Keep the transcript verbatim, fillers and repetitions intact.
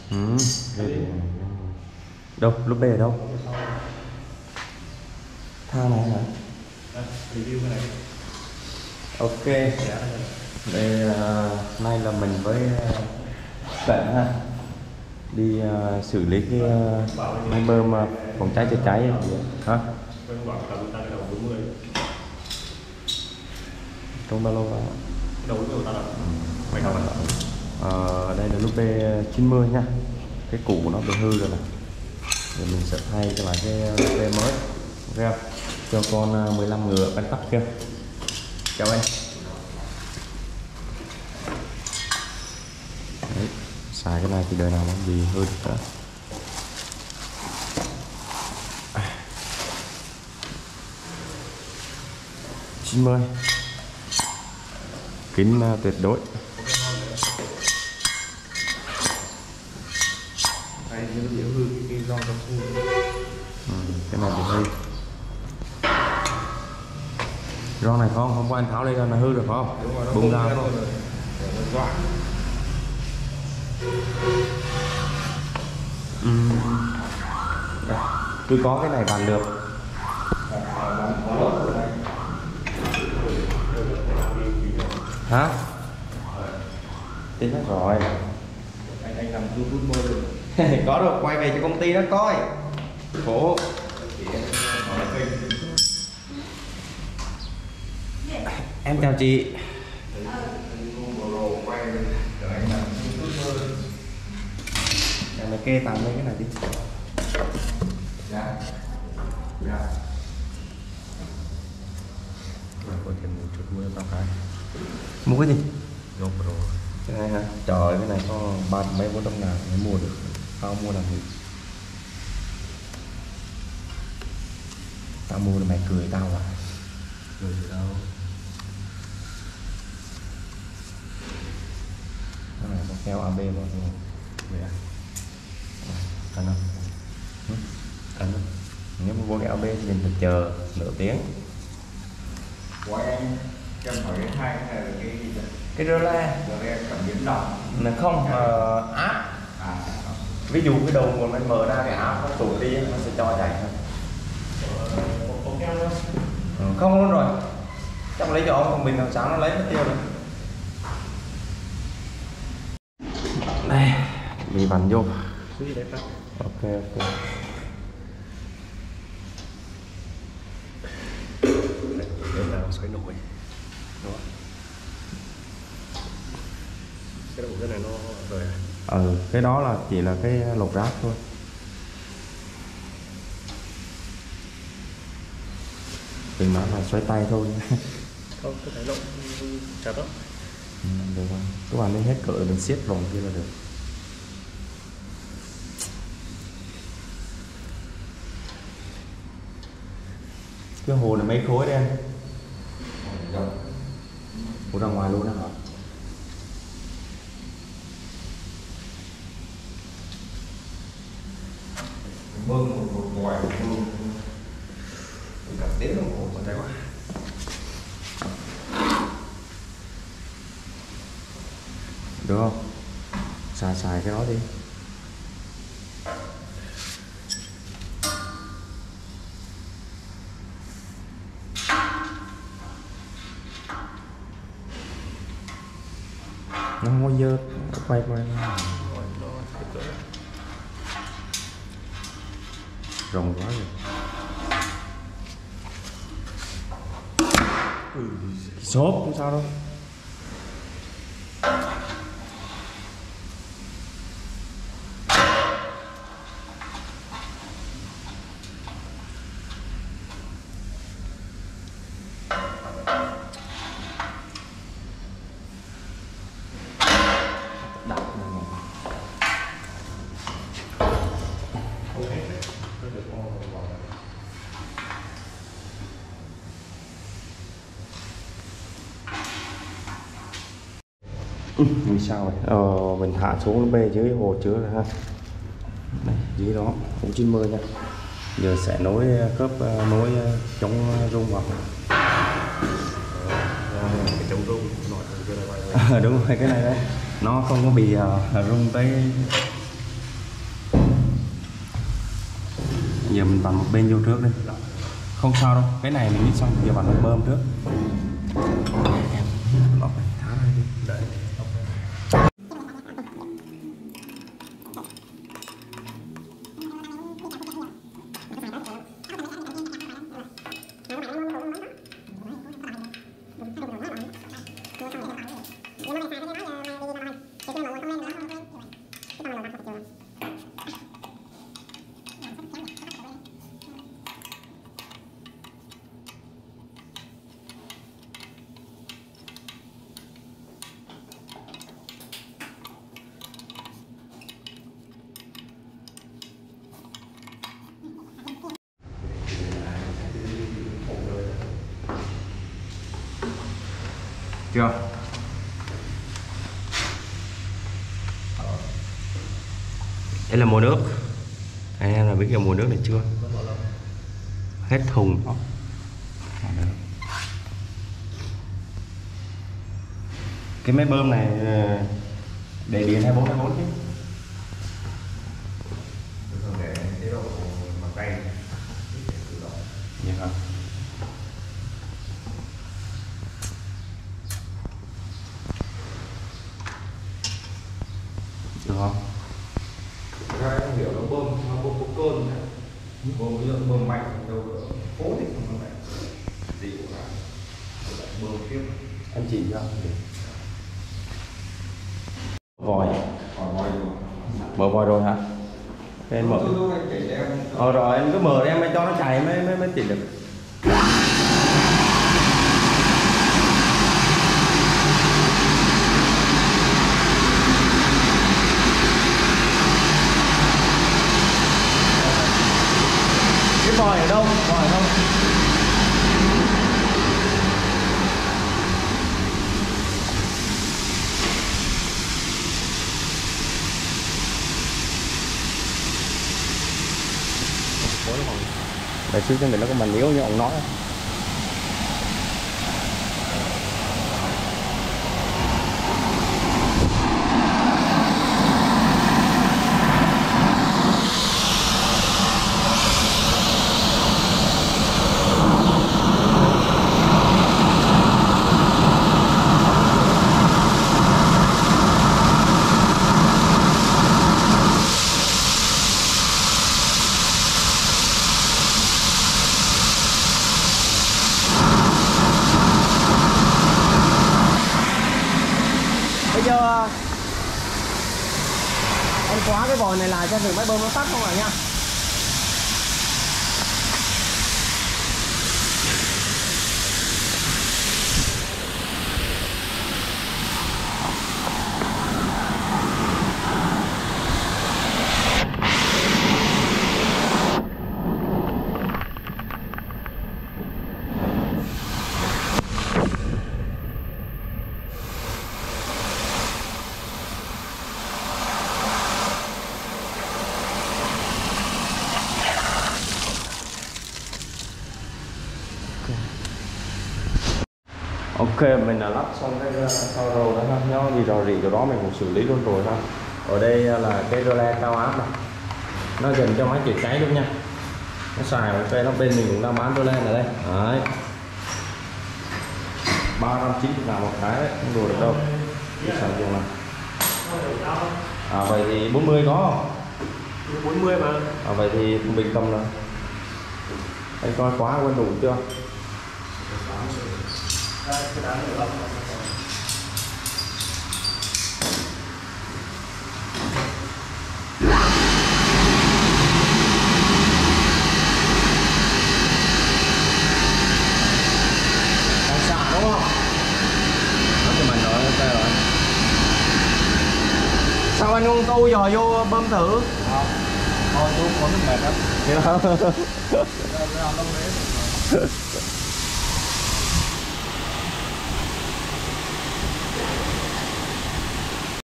Ừ. Đâu, lúc B ở đâu? Thang này hả? À, review cái này. Ok. Đây là nay là mình với bạn ha đi uh, xử lý cái uh, máy bơm uh, phòng cháy chữa cháy hả? Trong ba lô đó. Đầu của ta là bảy đầu. Ờ, đây là lúc B chín mươi nha. Cái cũ của nó bị hư rồi này. Rồi mình sẽ thay cho lại cái lúc B mới. Ok không? Cho con mười lăm ngựa bánh tắc kia. Chào em. Đấy, xài cái này thì đời nào không gì hư được nữa. chín mươi kín uh, tuyệt đối. Cái nó dễ hư cái, cái do trong khu. Ừ, cái này bị hư. Ron này không, hôm qua anh tháo lên là hư được không? Đúng rồi, nó bung ra không? Rồi. Ừ. Tôi có cái này bàn được. Hả? Tính hết rồi. Anh anh làm YouTube mơ được. Có được, quay về cho công ty đó coi. Khổ. Em chào chị. Mày kê tặng lên cái này đi. Dạ. Dạ. Có thêm một chút mưa tao cái. Mua cái gì? GoPro. Cái này hả? Trời, cái này có ba mấy bốn trăm ngàn mới mua được. Tao mua làm gì? Tao mua là mày cười tao à? Cười gì đâu. Cái này có keo a bê vào rồi. Vậy à? Cần không? Ừ? Cần không? Nếu mà mua cái a bê thì mình phải chờ nửa tiếng. Của em cho hỏi cái hai cái này là cái gì vậy? Cái rơ la Rồi em cảm biến động. là không uh, áp. À, Ví dụ cái đầu nguồn mình mở ra cái áp nó tụt đi nó sẽ cho chạy thôi. có keo nữa. Ừ, không luôn rồi. Chắc lấy cho ông còn mình làm sao nó lấy mất tiêu rồi. Đây, bị vặn vô. Cái gì đấy ta? Ok ok. Đây là xoay nổi. Đó. Cái đầu cái này nó rồi à? Ừ, cái đó là chỉ là cái lột ráp thôi. Đừng nói là xoay tay thôi. Không, tôi thấy nó chặt đó. Ừ, được không? Các bạn lên hết cỡ mình siết vòng kia là được. Cái hồ này mấy khối đấy anh? Hồ ra ngoài luôn đó hả? Bơm một một vòi bơm cả tiếng đồng hồ còn thấy quá. Được không? Xài xài cái đó đi. Nó không có dơ, quay quay rồng quá rồi. Ừ, xốp không sao đâu. Ừ, vì sao vậy? Ờ, mình hạ xuống bê dưới hồ chứa rồi ha. Đây, dưới đó cũng chín mươi nha. Giờ sẽ nối cấp nối chống rung vào. Cái chống rung nổi cái này À, đúng rồi, cái này đấy nó không có bị uh, rung tới giờ mình vặn một bên vô trước đi. Không sao đâu, cái này mình biết xong giờ vặn một bơm trước. Em lọc này tháo ra đi. Đấy. Chưa? Đây là mùa nước. Anh em là biết cái mùa nước này chưa? Hết thùng đó. Cái máy bơm này để điện hai mươi bốn hai mươi bốn chứ. Để chế độ bằng tay. Dạ không? Được không? Ra không hiểu nó bơm nó bơm có cơn này, bơm lượng bơm mạnh đâu cố định không mạnh gì cũng là bơm tiếp. Anh chị cho vòi Còn vòi rồi mở vòi rồi hả? Thế anh mở ờ rồi anh cứ mở em mới cho nó chạy mới mới mới chỉnh được. Cái vòi ở đâu? Vòi ở đâu? Để xíu cho mình nó có màn yếu như ông nói. Bây giờ em khóa cái vòi này lại cho thử máy bơm nó tắt không ạ nha. Ok, mình đã lắp xong cái sau rồi đó ha, nhớ gì rò rỉ chỗ đó mình cũng xử lý luôn rồi ha. Ở đây là cái rơ le cao áp này, nó dành cho máy chữa cháy luôn nha. Nó xài ok, nó bên mình cũng đang bán rơ le ở đây. Đấy, ba trăm chín mươi ngàn một cái đấy, không đùa được đâu. Cái sản dụng này. À vậy thì bốn mươi có. bốn mươi mà. À vậy thì mình cầm rồi. Anh coi khóa quên đủ chưa? Đang xả đúng không? Đó thì mình nói ok rồi. Sao anh không câu dò vô bơm thử? Không. Thôi chú muốn mệt lắm. Thế đó.